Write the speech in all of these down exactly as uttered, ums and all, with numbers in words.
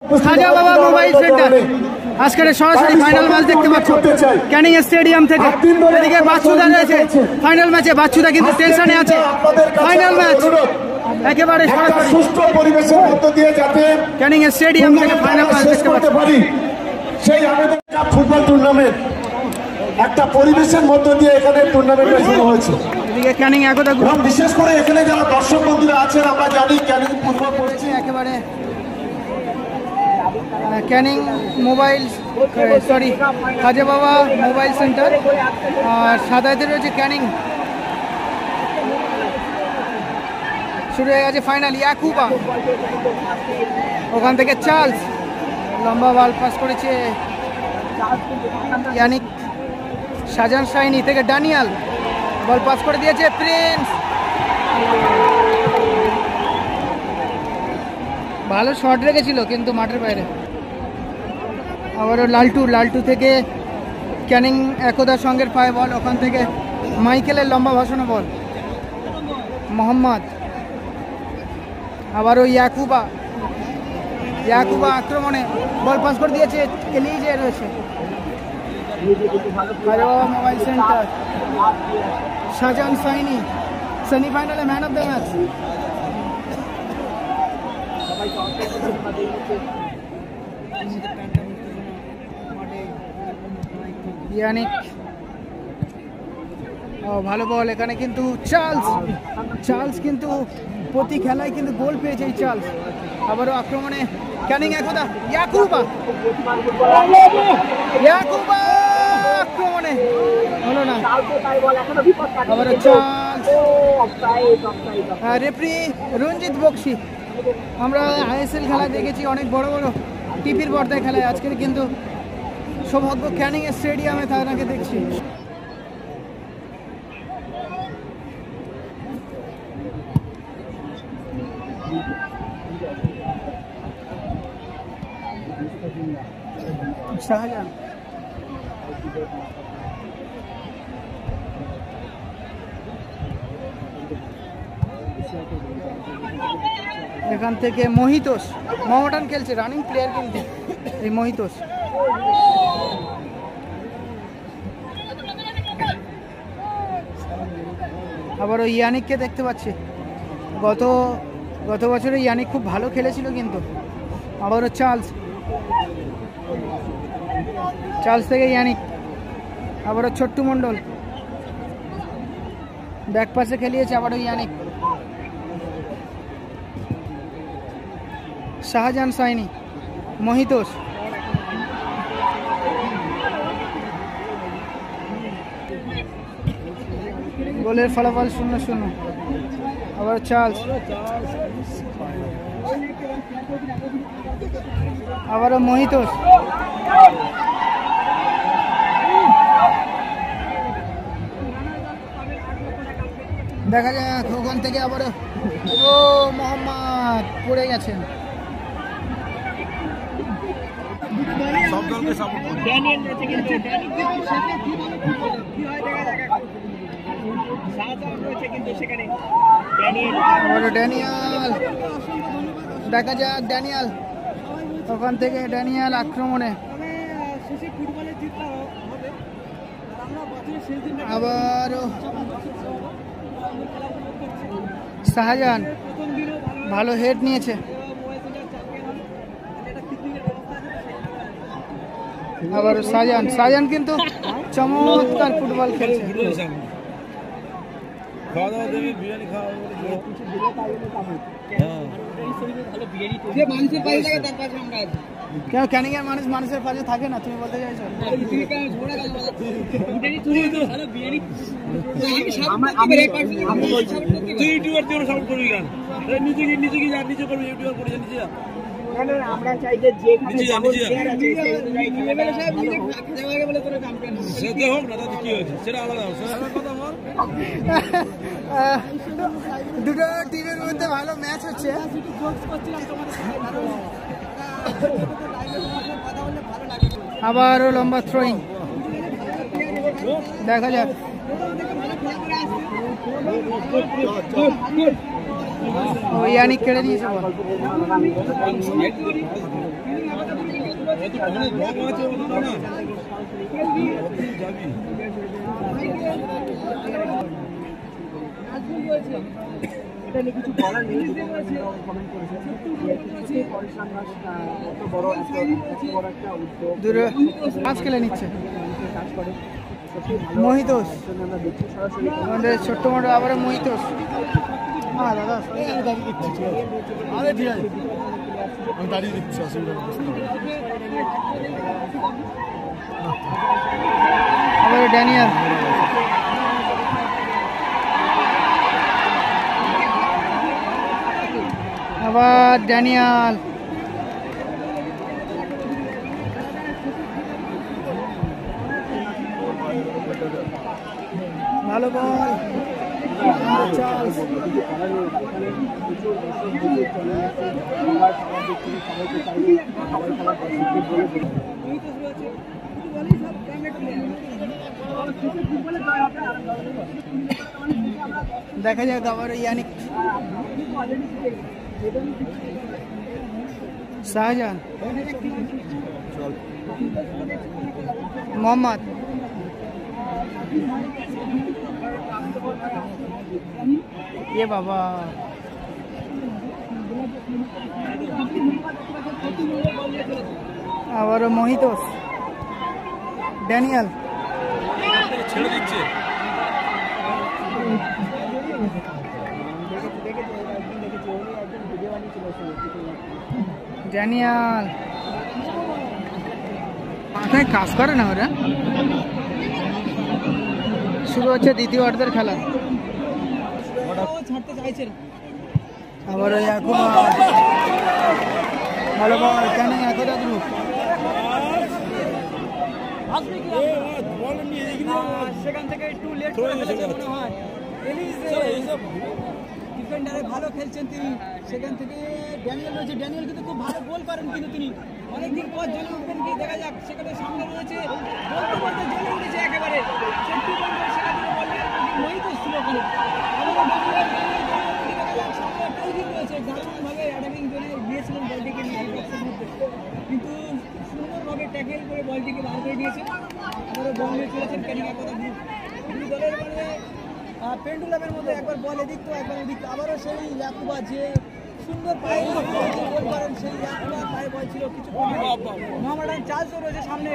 খাজা বাবা mobile centre আজকের সরাসরি ফাইনাল ম্যাচ দেখতে পাচ্ছ ক্যানিং স্টেডিয়াম থেকে। এদিকে বাচ্চুদা রয়েছে ফাইনাল ম্যাচে, বাচ্চুদা কিন্তু টেনশনে আছে। ফাইনাল ম্যাচ একেবারে সুস্থ পরিবেশের মধ্য দিয়ে যাতে ক্যানিং স্টেডিয়াম থেকে ফাইনাল ম্যাচ দেখতে পাচ্ছ। সেই আবেদন ফুটবল টুর্নামেন্ট একটা পরিবেশের মধ্য দিয়ে এখানে টুর্নামেন্টটা শুরু হয়েছে। এদিকে ক্যানিং একতা গ্রুপ, বিশেষ করে এখানে যারা দর্শক বন্ধুরা আছেন আমরা জানি ক্যানিং ফুটবল পড়ছে একেবারে ক্যানিং মোবাইল সরি খাজা বাবা মোবাইল সেন্টার, আর সাদাইতে রয়েছে ক্যানিং। শুরু হয়ে গেছে ফাইনাল। ইয়াকুবা ওখান থেকে চার্লস লম্বা বল পাস করেছে ইয়ানিক। শাহজাহান শাইনি থেকে ড্যানিয়াল বল পাস করে দিয়েছে প্রিন্স। ভালো শট রেখেছিল কিন্তু মাঠের বাইরে। আবারও লালটু লালটু থেকে ক্যানিং একদা সঙ্গের পায়ে বল, ওখান থেকে মাইকেলের লম্বা ভাষণে বল। মোহাম্মদ আবারও ইয়াকুবা, ইয়াকুবা আক্রমণে বল পাস করে দিয়েছে এলিজে রয়েছে। মোবাইল সেন্টার শাহজাহান সাইনি সেমিফাইনালে man of the match. Yannick ও ভালো বল এখানে, কিন্তু চার্লস চার্লস কিন্তু প্রতি খেলায় কিন্তু গোল পেয়েছে এই চার্লস। আবারও আক্রমণে ক্যানিং একদা ইয়াকুবা, ইয়াকুবা আক্রমণে হলো না। আবারও চার্লস, রেফারি রঞ্জিত বক্সি। আমরা আইএসএল খেলা দেখেছি অনেক বড় বড় টিভির পর্দায় খেলায়, আজকের কিন্তু সৌভাগ্য ক্যানিং স্টেডিয়ামে তাকে দেখছি। শাহজাহান এখান থেকে মহিতোষ, মহটান খেলছে, রানিং প্লেয়ার কিন্তু এই মহিতোষ। আবারও ইয়ানিককে দেখতে পাচ্ছি, গত গত বছরে ইয়ানিক খুব ভালো খেলেছিল কিন্তু। আবারও চার্লস, চার্লস থেকে ইয়ানিক। আবারও ছোট্টু মণ্ডল ব্যাক পাশে খেলিয়েছে, আবারও ইয়ানিক। শাহজাহান সাইনি, মহিতোষ, গোলের ফলাফল শূন্য শূন্য। আবার চার্লস, আবারও মহিতোষ, দেখা যাক ওখান থেকে আবারও ও মোহাম্মদ পড়ে গেছেন। ড্যানিয়াল, দেখা যাক ড্যানিয়াল, ওখান থেকে ড্যানিয়াল আক্রমণে। আবারও শাহজাহান ভালো হেড নিয়েছে। আবার শাহজাহান, শাহজাহান কিন্তু চমৎকার ফুটবল খেলছে। কেন ক্যানিং এর মানুষ মানুষের পাশে থাকে না, তুমি বলতে চাইছো? আমরা চাই যে দুটো টিমের মধ্যে ভালো ম্যাচ হচ্ছে। আবারও লম্বা থ্রোয়িং, দেখা যাক। ও ইয়ানিক কেড়ে নিয়েছে বল। এটা নিয়ে কিছু বলার নেই, কমেন্ট করেছে পরিশ্রম কত বড় এত বড় একটা উদ্যোগ দূরে পাঁচ খেলে নিচ্ছে কাজ করে। মহিতোষ আমরা দেখছি সরাসরি আমাদের ছোট্ট মোটো আবার মহিতোষ। হ্যাঁ দাদা আমি দাঁড়িয়ে দেখছি, আরে ঠিক আছে, আমি দাঁড়িয়ে দেখছি, অসুবিধা নেই। আবার ড্যানিয়াল আবার ড্যানিয়াল ভালো বল চার্লস দেখা যাক আবার ইয়ানিক শাহজাহান মোহাম্মদ ये बाबा আবারও মহিতোষ ড্যানিয়াল ছেড়ে দিচ্ছে ড্যানিয়াল মাথায় কাজ করে না ওরা। শুরু হচ্ছে দ্বিতীয় অর্ধের খেলা। ছাড়তে চাইছে আবার ওই এখন ভালো বল কেন একদা গ্রুপ সেখান থেকে একটু লেট করে ফেলেছে মনে হয়। ডিফেন্ডারে ভালো খেলছেন তিনি, সেখান থেকে ড্যানিয়েল রয়েছে। ড্যানিয়েল কিন্তু খুব ভালো গোল করেন, কিন্তু তিনি অনেকদিন পর জ্বলে উঠবেন কি দেখা যাক। সেখানে সামনে রয়েছে বলতে বলতে জ্বলে উঠেছে একেবারে সেফটি পয়েন্টের সেখান থেকে বল মহিতোষ ছিল ওখানে। রয়েছে দারুণভাবে অ্যাটাকিং জোনে গিয়েছিলেন বলটিকে নিয়ে বক্সের মধ্যে, কিন্তু সুন্দরভাবে ট্যাকেল করে বলটিকে বার করে দিয়েছে। আবারও বল নিয়ে চলেছেন ক্যানিং একদা গ্রুপ। দুই দলের মানে পেন্ডুলামের মধ্যে একবার বল এদিক তো একবার ওদিক। আবারও সেই ইয়াকুবা যে সুন্দর পায়ে গোল করেন, সেই ইয়াকুবা পায়ে বল ছিল কিছু মোহামেডান চার্লসও রয়েছে সামনে।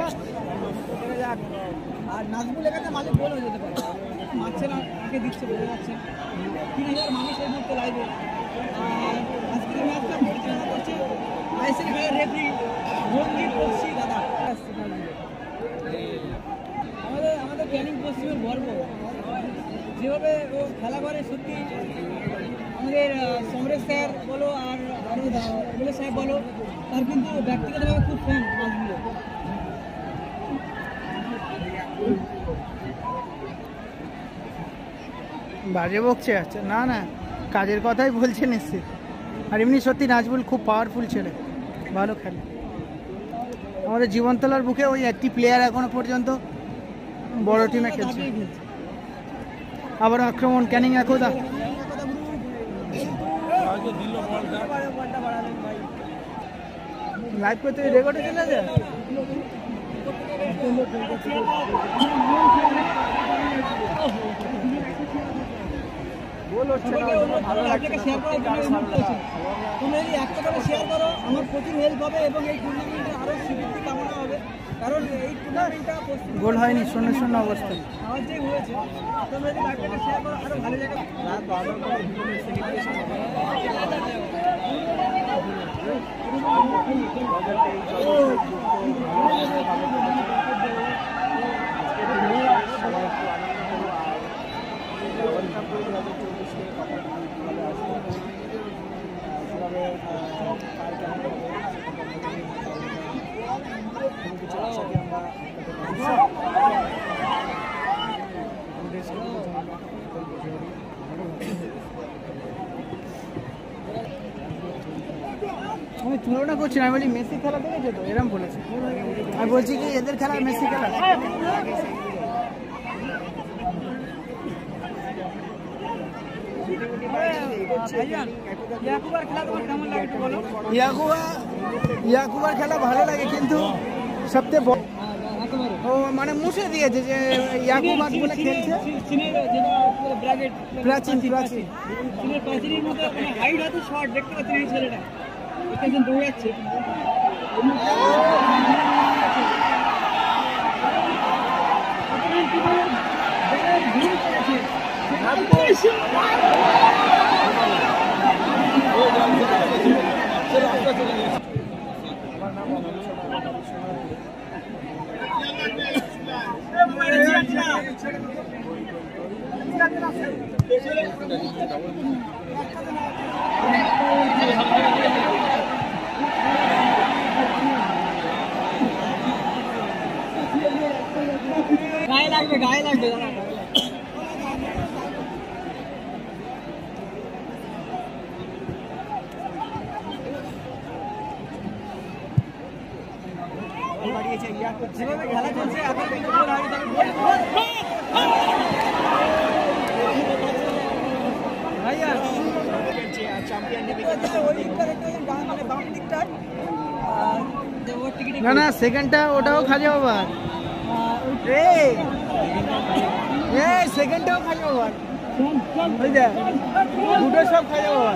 আর নাজমুল এখানে মাঝে গোল হয়ে যেতে পারে, মারছে না আগে দিচ্ছে বোঝা যাচ্ছে। তিন হাজার মানুষ এই মুহূর্তে লাইভে। আর আজকের ম্যাচটা পরিচালনা করছে আইসিসি খেলার রেফারি রঞ্জিত বক্সি দাদা। আমাদের আমাদের ক্যানিং পশ্চিমের গর্ব, যেভাবে ও খেলা করে সত্যি। আমাদের সমরেশ স্যার বলো আর এমএলএ সাহেব বলো, তার কিন্তু ব্যক্তিগতভাবে খুব ফ্যান মাছগুলো। বাজে বকছে আচ্ছা না না কাজের কথাই বলছে নিশ্চিত। আর এমনি সত্যি নাজবুল খুব পাওয়ারফুল ছেলে, ভালো খেলে। আমাদের জীবনতলার বুকে ওই একটি প্লেয়ার এখনো পর্যন্ত বড় টিমে খেলছে। আবার আক্রমণ ক্যানিং একদা লাইভ করতে রেকর্ডে চলে যায়। ভালো লাগছে শেয়ার করার জন্য তোমরা যদি একটা করে শেয়ার করো আমার প্রচুর হেল্প হবে এবং এই টুর্নামেন্টে আরও স্বীকৃতি কামনা হবে। কারণ এই টুর্নামেন্টটা গোল হয়নি, শূন্য শূন্য অবস্থা আমার যে হয়েছে। তোমরা যদি একটা শেয়ার করো আরও ভালো জায়গা। আমি তুলনা করছি না, আমি বলি মেসি খেলা দেখেছো তো, এরকম বলেছে। আমি বলছি কি এদের খেলা মেসি খেলা। ইয়াকুবার খেলা তোমার কেমন লাগে একটু বলো। ইয়াকুবা ইয়াকুবার খেলা ভালো লাগে, কিন্তু সবচেয়ে বড় ও মানে মুছে দিয়েছে যে ইয়াকুবার বলে খেলছে। প্রাচীন প্রাচীন প্রাচীনের মতো হাইট এত শর্ট দেখতে পাচ্ছেন এই ছেলেটা একজন দৌড়াচ্ছে। গায়ে লাগবে গায়ে লাগবে যেভাবে খেলা চলছে এখন না না সেকেন্ডটা ওটাও খাজা বাবার, এই সেকেন্ডটাও খাজা বাবার, দুটো সব খাজা বাবার।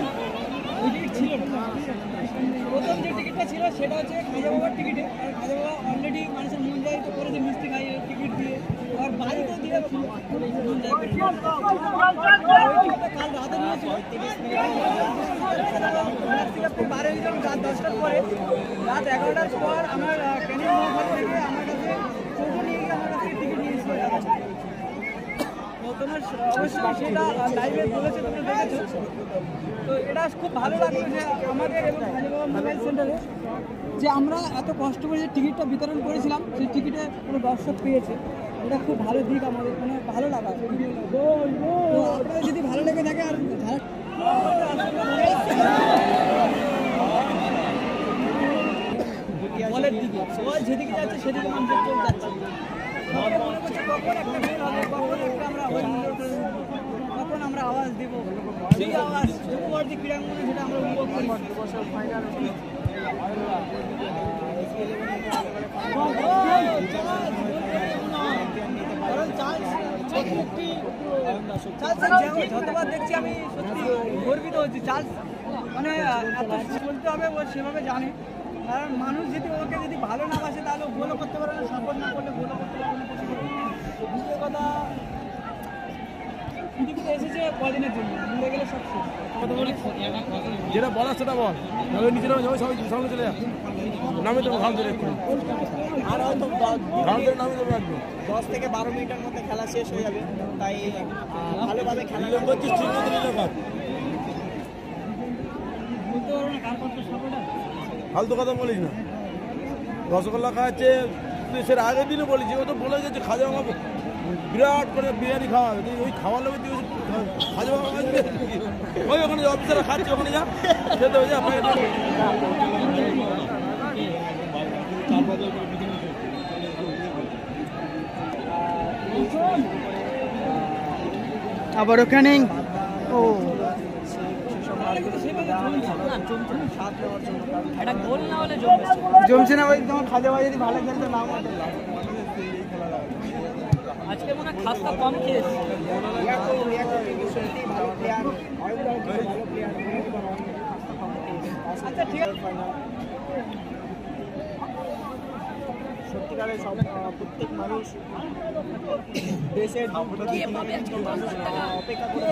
প্রথম যে টিকিটটা ছিল সেটা হচ্ছে খাজা বাবার টিকিটে, আর খাজা বাবা অলরেডি মানুষের মন জয় তো করেছে মিষ্টি খাইয়ে টিকিট দিয়ে, আর বাড়িতে দিয়ে মন জয় করে। কাল রাতে নিয়েছিল বারোই জন রাত দশটার পরে, রাত এগারোটার পর আমার ক্যানিং মহাঘাট থেকে আমার কাছে চৌধুরী নিয়ে গিয়ে আমার কাছে টিকিট নিয়েছিল। তোমার অবশ্যই সেটা লাইভে বলেছে, তোমরা দেখেছো। তো এটা খুব ভালো লাগলো যে আমাদের এবং মোবাইল সেন্টারে যে আমরা এত কষ্ট করে যে টিকিটটা বিতরণ করেছিলাম সেই টিকিটে কোনো দর্শক পেয়েছে, এটা খুব ভালো দিক আমাদের, মানে ভালো লাগা। তো আপনাদের যদি ভালো লেগে থাকে আর বলের দিকে বল যেদিকে যাচ্ছে সেদিকে মানুষের চোখ যাচ্ছে, মনে করছে কখন একটা মেল হবে, কখন একটা আমরা কখন আমরা আওয়াজ দেব, সেই আওয়াজ যুববর্তী ক্রীড়াঙ্গনে যেটা আমরা উপভোগ করি। যতবার দেখছি আমি সত্যি গর্বিত হচ্ছি। চার্লস মানে এত বলতে হবে ও সেভাবে জানে, কারণ মানুষ যদি ওকে যদি ভালো না বাসে তাহলে গোলও করতে পারে না, সাপোর্ট না করলে গোলও করতে পারে না। দ্বিতীয় কথা পৃথিবীতে এসেছে কদিনের জন্য, ভুলে গেলে সব শেষ। যেটা বলার সেটা বল, নাহলে নিজেরা যাবে সবাই সামনে চলে যাবে। নামে তো ঘাম ধরে একটু আর হয়তো ঘাম ধরে নামে দেবো একদম। দশ থেকে বারো মিনিটের মধ্যে খেলা শেষ হয়ে যাবে, তাই ভালোভাবে খেলা করছিস ঠিক মতো নিলে কাপ বলতে পারবো না কার কত সাপোর্টার। ফালতু কথা বলিস না, রসগোল্লা খাওয়াচ্ছে সেটা আগের দিনে বলেছি, ও তো বলে গেছে খাজা বাবা বিরাট করে বিরিয়ানি খাওয়াবে, তুই ওই খাওয়ার লোক তুই খাজা বাবা খাওয়াচ্ছে, ওই ওখানে যে অফিসাররা খাচ্ছে ওখানে যা খেতে হয়ে যা। আবার ওখানে ও জমছে না ভাই, তোমার খাজা ভাই যদি ভালো খেলতে নাম হতো। আজকে মনে হয় খাস্তা কম খেয়েছে। আচ্ছা ঠিক আছে, সত্যিকারের সব প্রত্যেক মানুষ দেশের অপেক্ষা করে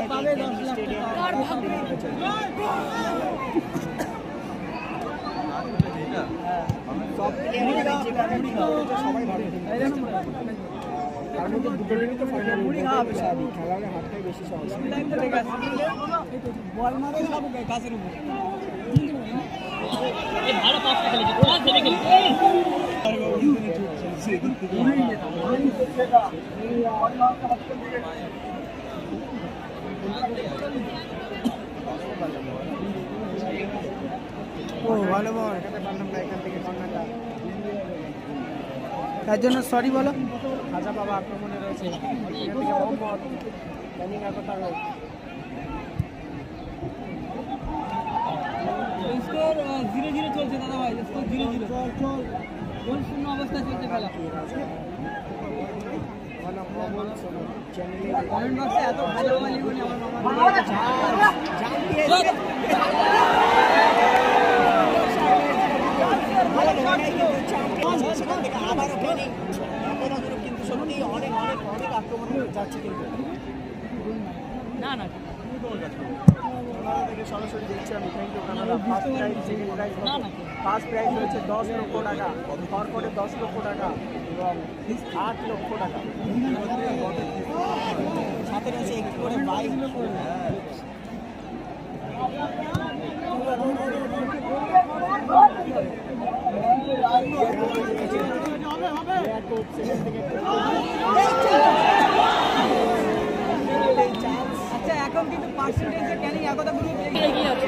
সবাই ভালো, তার মধ্যে দুটো মিনিট তো ফাইনাল মুড়ি খাওয়াবে, খেলা হলে হাতটাই বেশি সহজ। বল মারে সব গাছের উপর ভালো পাঁচটা খেলেছে, তোমার ভেবে খেলছে ও ভালো বল, এখান থেকে কর্নারটা, তার জন্য সরি বলো। খাজা বাবা আক্রমণে রয়েছে, এখান থেকে Mohammad Canning Ekta score zero zero চলছে দাদা ভাই, স্কোর জিরো জিরো গোল শূন্য অবস্থায় চলছে খেলা। কমেন্ট বক্সে এত ভালো ভালো লিখুন আমার মামা আবারও ট্রেনিং কিন্তু সত্যি অনেক অনেক অনেক আক্রমণ যাচ্ছে কিন্তু না না থেকে সরাসরি দেখছি আমি thank you Canada. First prize second prize first prize হচ্ছে দশ লক্ষ টাকা, তারপরে দশ লক্ষ টাকা এবং আট লক্ষ টাকা, সাথে রয়েছে একটি করে বাইক। আচ্ছা এখন কিন্তু পার্সেন্টেজে ক্যানিং একতা গ্রুপ এগিয়ে আছে।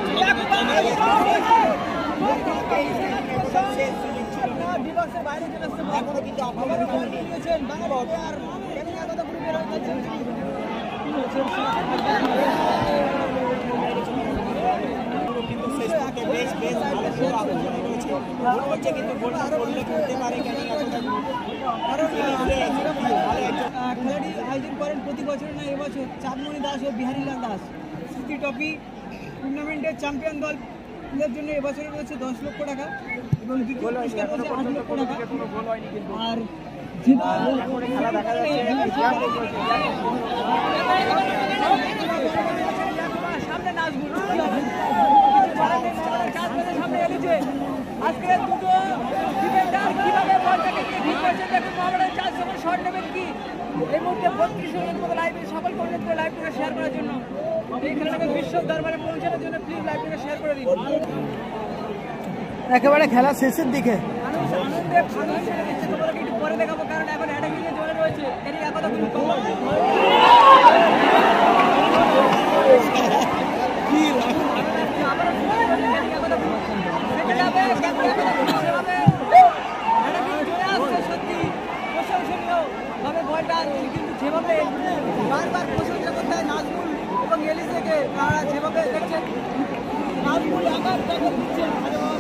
বিভাগের বাইরে চলে আসছে এখনো কিন্তু আপনারা দিয়েছেন বাংলা আর ক্যানিং একতা গ্রুপের হচ্ছে কিন্তু ফেসবুকে বেশ বেশ ভালো ভালো আলোচনা রয়েছে, মনে হচ্ছে কিন্তু গোলটা করলে করতে পারে ক্যানিং একতা গ্রুপ। কারণ খেলাটি আয়োজন করেন প্রতি বছর না এবছর চাঁদমণি দাস ও বিহারীলাল দাস স্মৃতি ট্রফি টুর্নামেন্টের চ্যাম্পিয়ন দলের জন্য এবছরে রয়েছে দশ লক্ষ টাকা এবং দ্বিতীয় পুরস্কার রয়েছে আট লক্ষ টাকা। আর যে দল খেলা দেখা সামনে নাচগুলো সামনে এসেছে আজকে দুটো ডিফেন্ডার কিভাবে বলটাকে নিয়ে ঠিক করছেন দেখুন। মোহামেডান চার সময় শট নেবেন কি এই মুহূর্তে বত্রিশ জনের মতো লাইভে সকল করলেন তো লাইভটাকে শেয়ার করার জন্য, এই খেলাটাকে বিশ্ব দরবারে পৌঁছানোর জন্য প্লিজ লাইভটাকে শেয়ার করে দিন। একেবারে খেলা শেষের দিকে মানুষ আনন্দে আনন্দ ছেড়ে দিচ্ছে, তোমাদেরকে একটু পরে দেখাবো কারণ এখন অ্যাটাকিংয়ে চলে রয়েছে এরই একতা গ্রুপ। কিন্তু যেভাবে বারবার প্রশংসা করতে হয় নাজমুল এবং এলিসেকে, তারা যেভাবে দেখছেন নাজমুল আবার ট্যাকল দিচ্ছেন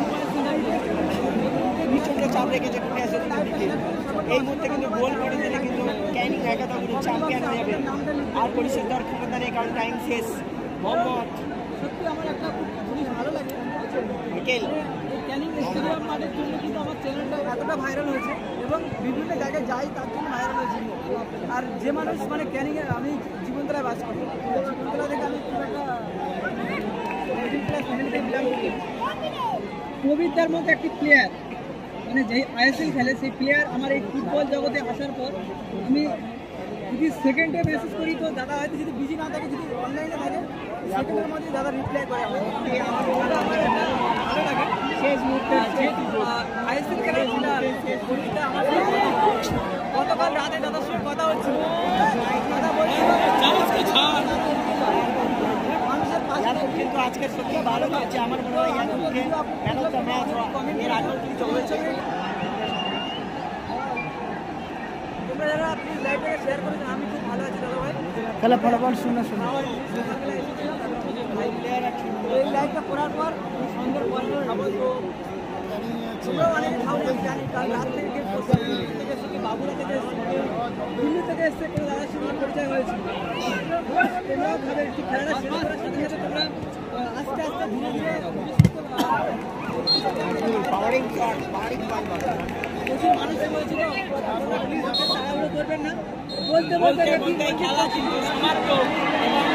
চাপ রেখেছে এই মুহূর্তে কিন্তু গোল করে দিলে কিন্তু ক্যানিং একতা গ্রুপ চ্যাম্পিয়ন হয়ে যাবে। আর পরিষদ দেওয়ার ক্ষমতা নেই কারণ টাইম শেষ। মোহাম্মদ সত্যি আমার একটা জিনিস ভালো লাগে মিকেল ক্যানিং স্টেডিয়াম মাঠের জন্য কিন্তু আমার চ্যানেলটা এতটা ভাইরাল হয়েছে এবং বিভিন্ন জায়গায় যাই তার জন্য ভাইরাল হয়েছে। আর যে মানুষ মানে ক্যানিংয়ে আমি জীবনতলায় বাস করি, জীবনতলা থেকে আমি খুব একটা মিডিল ক্লাস ফ্যামিলি থেকে বিলং করি। প্রবীরদার মতো একটি প্লেয়ার মানে যেই আইএসএল খেলে সেই প্লেয়ার আমার এই ফুটবল জগতে আসার পর আমি যদি সেকেন্ডে মেসেজ করি তো দাদা হয়তো যদি বিজি না থাকে, যদি অনলাইনে থাকে সেকেন্ডের মধ্যে দাদা রিপ্লাই করে আমার আমার একটা ভালো লাগে। শেষ মুহূর্তে আইএসএল খেলার পরিচিতা আমার গতকাল রাতে দাদার সঙ্গে কথা হচ্ছিল, দাদা বলছিল মানুষের পাশে কিন্তু আজকে সত্যি ভালো লাগছে। আমার মনে হয় ম্যান অফ দ্য ম্যাচ এর আগেও কিন্তু হয়েছে। তোমরা যারা প্লিজ লাইভটাকে শেয়ার করে দিন, আমি খুব ভালো আছি দাদা ভাই। খেলা ফলাফল শূন্য শূন্য। এই লাইভটা করার পর সন্ধ্যার পরে খাবো তো তোমরাও অনেকে খাও আমি জানি, কারণ রাত থেকে থেকে এসে বাবুরা থেকে দিল্লি থেকে এসে কোনো দাদার সঙ্গে পরিচয় হয়েছে। তোমরাও খাবে একটু খেলাটা শেষ করার সাথে সাথে তোমরা আস্তে আস্তে ধীরে ধীরে পাওয়ারিং শট পাওয়ারিং শট প্রচুর মানুষ হয়েছে তো প্লিজ তাড়াহুড়ো করবেন না, বলতে বলতে খেলা ছিল